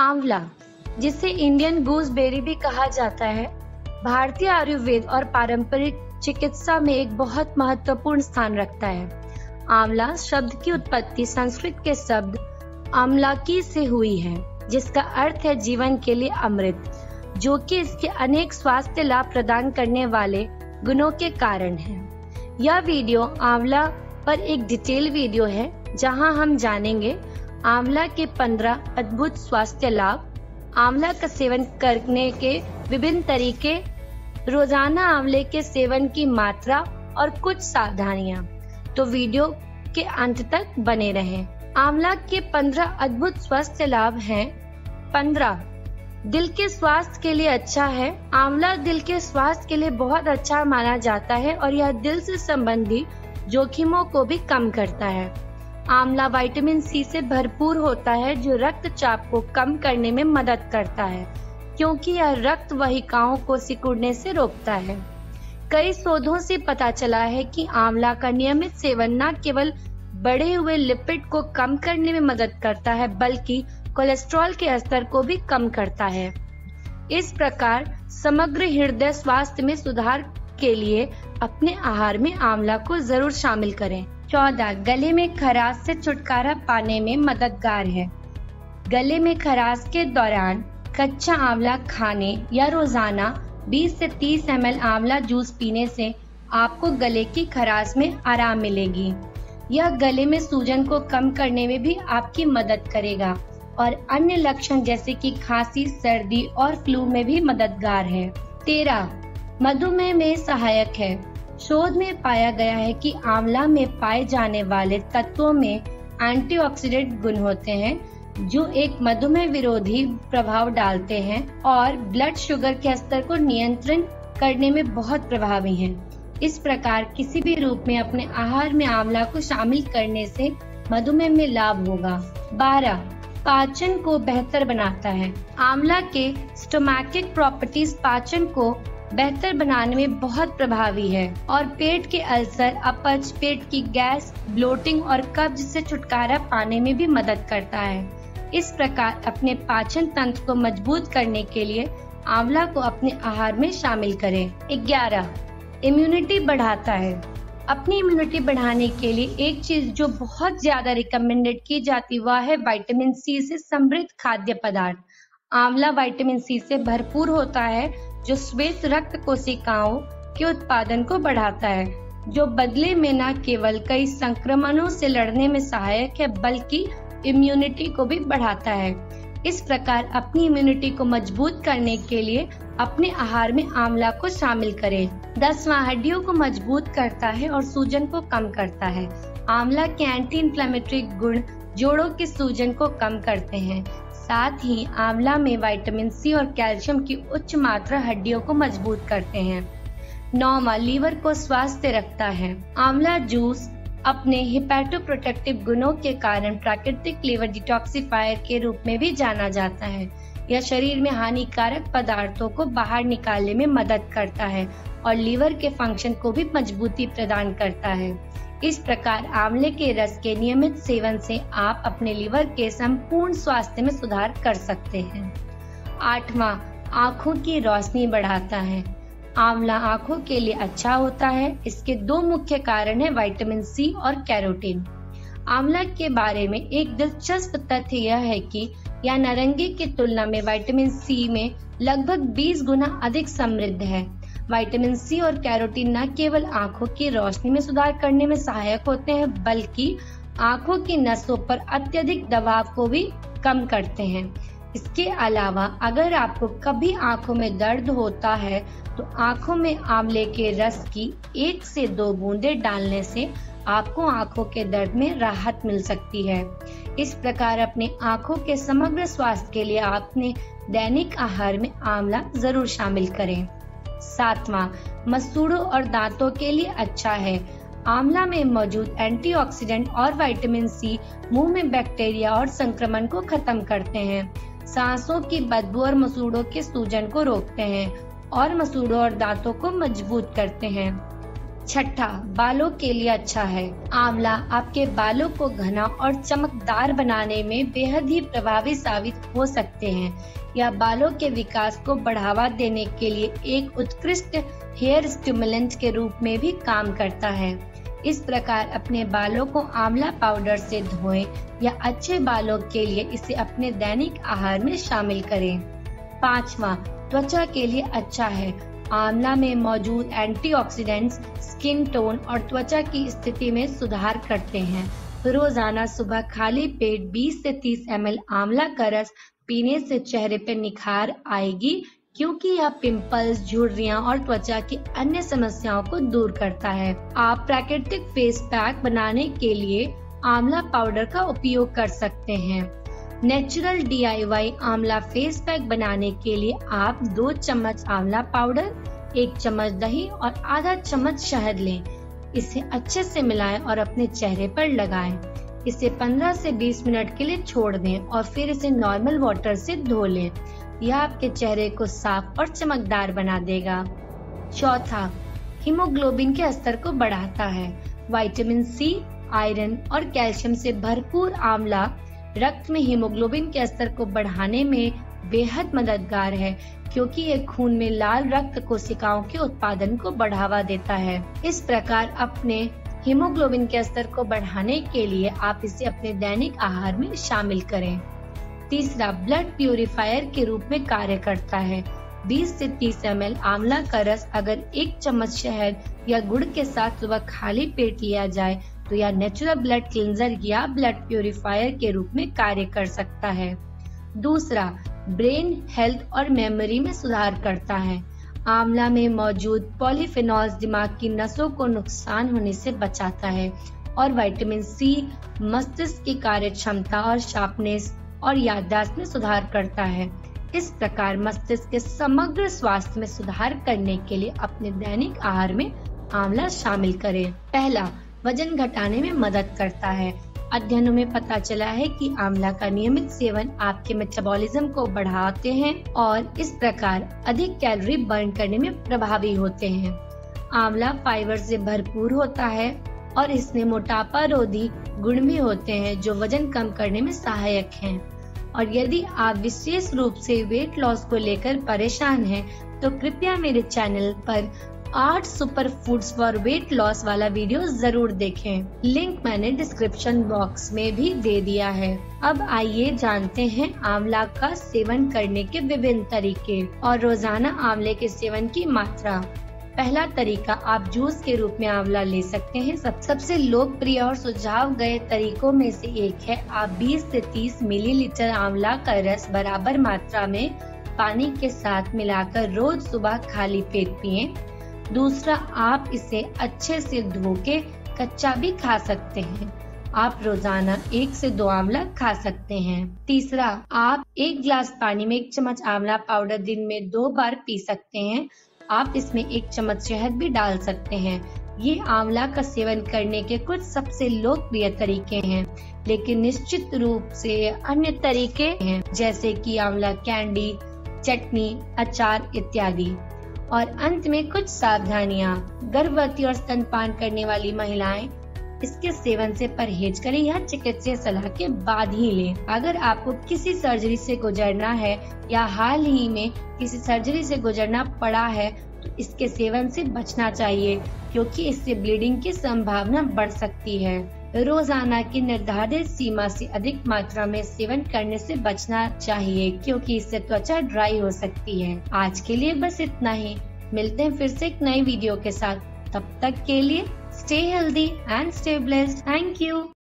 आंवला, जिसे Indian gooseberry भी कहा जाता है, भारतीय आयुर्वेद और पारंपरिक चिकित्सा में एक बहुत महत्वपूर्ण स्थान रखता है। आंवला शब्द की उत्पत्ति संस्कृत के शब्द आम्लाकी से हुई है, जिसका अर्थ है जीवन के लिए अमृत, जो कि इसके अनेक स्वास्थ्य लाभ प्रदान करने वाले गुणों के कारण है। यह वीडियो आंवला पर एक डिटेल वीडियो है, जहां हम जानेंगे आंवला के 15 अद्भुत स्वास्थ्य लाभ, आंवला का सेवन करने के विभिन्न तरीके, रोजाना आंवले के सेवन की मात्रा और कुछ सावधानियां। तो वीडियो के अंत तक बने रहें। आंवला के 15 अद्भुत स्वास्थ्य लाभ हैं। 15, दिल के स्वास्थ्य के लिए अच्छा है। आंवला दिल के स्वास्थ्य के लिए बहुत अच्छा माना जाता है और यह दिल से संबंधित जोखिमों को भी कम करता है। आंवला विटामिन सी से भरपूर होता है, जो रक्तचाप को कम करने में मदद करता है, क्योंकि यह रक्त वाहिकाओं को सिकुड़ने से रोकता है। कई शोधों से पता चला है कि आंवला का नियमित सेवन न केवल बढ़े हुए लिपिड को कम करने में मदद करता है, बल्कि कोलेस्ट्रॉल के स्तर को भी कम करता है। इस प्रकार समग्र हृदय स्वास्थ्य में सुधार के लिए अपने आहार में आंवला को जरूर शामिल करें। 14, गले में खराश से छुटकारा पाने में मददगार है। गले में खराश के दौरान कच्चा आंवला खाने या रोजाना 20 से 30 ml आंवला जूस पीने से आपको गले की खराश में आराम मिलेगी। यह गले में सूजन को कम करने में भी आपकी मदद करेगा और अन्य लक्षण जैसे कि खांसी, सर्दी और फ्लू में भी मददगार है। 13, मधुमेह में सहायक है। शोध में पाया गया है कि आंवला में पाए जाने वाले तत्वों में एंटीऑक्सीडेंट गुण होते हैं, जो एक मधुमेह विरोधी प्रभाव डालते हैं और ब्लड शुगर के स्तर को नियंत्रण करने में बहुत प्रभावी हैं। इस प्रकार किसी भी रूप में अपने आहार में आंवला को शामिल करने से मधुमेह में लाभ होगा। 12, पाचन को बेहतर बनाता है। आंवला के स्टोमैटिक प्रॉपर्टीज पाचन को बेहतर बनाने में बहुत प्रभावी है और पेट के अल्सर, अपच, पेट की गैस, ब्लोटिंग और कब्ज से छुटकारा पाने में भी मदद करता है। इस प्रकार अपने पाचन तंत्र को मजबूत करने के लिए आंवला को अपने आहार में शामिल करें। 11, इम्यूनिटी बढ़ाता है। अपनी इम्यूनिटी बढ़ाने के लिए एक चीज जो बहुत ज्यादा रिकमेंडेड की जाती वह है विटामिन सी से समृद्ध खाद्य पदार्थ। आंवला विटामिन सी से भरपूर होता है, जो श्वेत रक्त कोशिकाओं के उत्पादन को बढ़ाता है, जो बदले में न केवल कई संक्रमणों से लड़ने में सहायक है, बल्कि इम्यूनिटी को भी बढ़ाता है। इस प्रकार अपनी इम्यूनिटी को मजबूत करने के लिए अपने आहार में आंवला को शामिल करें। 10वां, हड्डियों को मजबूत करता है और सूजन को कम करता है। आंवला के एंटी इन्फ्लेमेटरी गुण जोड़ों के सूजन को कम करते हैं। साथ ही आंवला में विटामिन सी और कैल्शियम की उच्च मात्रा हड्डियों को मजबूत करते हैं। 9वां, लीवर को स्वस्थ रखता है। आंवला जूस अपने हिपैटोप्रोटेक्टिव गुणों के कारण प्राकृतिक लीवर डिटॉक्सिफायर के रूप में भी जाना जाता है। यह शरीर में हानिकारक पदार्थों को बाहर निकालने में मदद करता है और लीवर के फंक्शन को भी मजबूती प्रदान करता है। इस प्रकार आंवले के रस के नियमित सेवन से आप अपने लीवर के संपूर्ण स्वास्थ्य में सुधार कर सकते हैं। 8वां, आँखों की रोशनी बढ़ाता है। आंवला आँखों के लिए अच्छा होता है। इसके 2 मुख्य कारण है, विटामिन सी और कैरोटीन। आंवला के बारे में एक दिलचस्प तथ्य यह है कि यह नारंगी की तुलना में विटामिन सी में लगभग 20 गुना अधिक समृद्ध है। विटामिन सी और कैरोटीन न केवल आंखों की रोशनी में सुधार करने में सहायक होते हैं, बल्कि आंखों की नसों पर अत्यधिक दबाव को भी कम करते हैं। इसके अलावा अगर आपको कभी आंखों में दर्द होता है तो आंखों में आंवले के रस की 1 से 2 बूंदें डालने से आपको आंखों के दर्द में राहत मिल सकती है। इस प्रकार अपने आंखों के समग्र स्वास्थ्य के लिए अपने दैनिक आहार में आंवला जरूर शामिल करें। 7वां, मसूड़ों और दांतों के लिए अच्छा है। आंवला में मौजूद एंटीऑक्सीडेंट और विटामिन सी मुंह में बैक्टीरिया और संक्रमण को खत्म करते हैं, सांसों की बदबू और मसूड़ों के सूजन को रोकते हैं और मसूड़ों और दांतों को मजबूत करते हैं। छठा, बालों के लिए अच्छा है। आंवला आपके बालों को घना और चमकदार बनाने में बेहद ही प्रभावी साबित हो सकते हैं। यह बालों के विकास को बढ़ावा देने के लिए एक उत्कृष्ट हेयर स्टिमुलेंट के रूप में भी काम करता है। इस प्रकार अपने बालों को आंवला पाउडर से धोएं या अच्छे बालों के लिए इसे अपने दैनिक आहार में शामिल करें। पांचवा, त्वचा के लिए अच्छा है। आंवला में मौजूद एंटीऑक्सीडेंट्स स्किन टोन और त्वचा की स्थिति में सुधार करते हैं। रोजाना सुबह खाली पेट 20 से 30 ml आंवला का रस पीने से चेहरे पर निखार आएगी, क्योंकि यह पिंपल्स, झुर्रियां और त्वचा की अन्य समस्याओं को दूर करता है। आप प्राकृतिक फेस पैक बनाने के लिए आंवला पाउडर का उपयोग कर सकते हैं। नेचुरल DIY आंवला फेस पैक बनाने के लिए आप 2 चम्मच आंवला पाउडर, 1 चम्मच दही और आधा चम्मच शहद लें। इसे अच्छे से मिलाएं और अपने चेहरे पर लगाएं। इसे 15 से 20 मिनट के लिए छोड़ दें और फिर इसे नॉर्मल वाटर से धो लें। यह आपके चेहरे को साफ और चमकदार बना देगा। चौथा, हीमोग्लोबिन के स्तर को बढ़ाता है। विटामिन C, आयरन और कैल्शियम से भरपूर आंवला रक्त में हीमोग्लोबिन के स्तर को बढ़ाने में बेहद मददगार है, क्योंकि ये खून में लाल रक्त कोशिकाओं के उत्पादन को बढ़ावा देता है। इस प्रकार अपने हीमोग्लोबिन के स्तर को बढ़ाने के लिए आप इसे अपने दैनिक आहार में शामिल करें। तीसरा, ब्लड प्यूरिफायर के रूप में कार्य करता है। 20 से 30 ml आंवला का रस अगर 1 चम्मच शहद या गुड़ के साथ सुबह खाली पेट लिया जाए तो यह नेचुरल ब्लड क्लींजर या ब्लड प्यूरिफायर के रूप में कार्य कर सकता है। दूसरा, ब्रेन हेल्थ और मेमोरी में सुधार करता है। आंवला में मौजूद पॉलीफेनॉल्स दिमाग की नसों को नुकसान होने से बचाता है और विटामिन C मस्तिष्क की कार्य क्षमता और शार्पनेस और याददाश्त में सुधार करता है। इस प्रकार मस्तिष्क के समग्र स्वास्थ्य में सुधार करने के लिए अपने दैनिक आहार में आंवला शामिल करें। पहला, वजन घटाने में मदद करता है। अध्ययनों में पता चला है कि आंवला का नियमित सेवन आपके मेटाबॉलिज्म को बढ़ाते हैं और इस प्रकार अधिक कैलोरी बर्न करने में प्रभावी होते हैं। आंवला फाइबर से भरपूर होता है और इसमें मोटापा रोधी गुण भी होते हैं जो वजन कम करने में सहायक हैं। और यदि आप विशेष रूप से वेट लॉस को लेकर परेशान हैं, तो कृपया मेरे चैनल पर 8 super foods for weight loss वाला वीडियो जरूर देखें। लिंक मैंने डिस्क्रिप्शन बॉक्स में भी दे दिया है। अब आइए जानते हैं आंवला का सेवन करने के विभिन्न तरीके और रोजाना आंवले के सेवन की मात्रा। पहला तरीका, आप जूस के रूप में आंवला ले सकते हैं। सबसे लोकप्रिय और सुझाव गए तरीकों में से एक है आप 20 से 30 मिलीलीटर आंवला का रस बराबर मात्रा में पानी के साथ मिलाकर रोज सुबह खाली पेट पिएं। दूसरा, आप इसे अच्छे से धो के कच्चा भी खा सकते हैं। आप रोजाना 1 से 2 आंवला खा सकते हैं। तीसरा, आप 1 गिलास पानी में 1 चम्मच आंवला पाउडर दिन में 2 बार पी सकते हैं। आप इसमें 1 चम्मच शहद भी डाल सकते हैं। ये आंवला का सेवन करने के कुछ सबसे लोकप्रिय तरीके हैं, लेकिन निश्चित रूप से अन्य तरीके हैं, जैसे कि आंवला कैंडी, चटनी, अचार इत्यादि। और अंत में कुछ सावधानियां। गर्भवती और स्तनपान करने वाली महिलाएं इसके सेवन से परहेज करें या चिकित्सीय सलाह के बाद ही लें। अगर आपको किसी सर्जरी से गुजरना है या हाल ही में किसी सर्जरी से गुजरना पड़ा है, तो इसके सेवन से बचना चाहिए, क्योंकि इससे ब्लीडिंग की संभावना बढ़ सकती है। रोजाना की निर्धारित सीमा से अधिक मात्रा में सेवन करने से बचना चाहिए, क्योंकि इससे त्वचा ड्राई हो सकती है। आज के लिए बस इतना ही। मिलते हैं फिर से एक नई वीडियो के साथ। तब तक के लिए stay healthy and stay blessed. Thank you.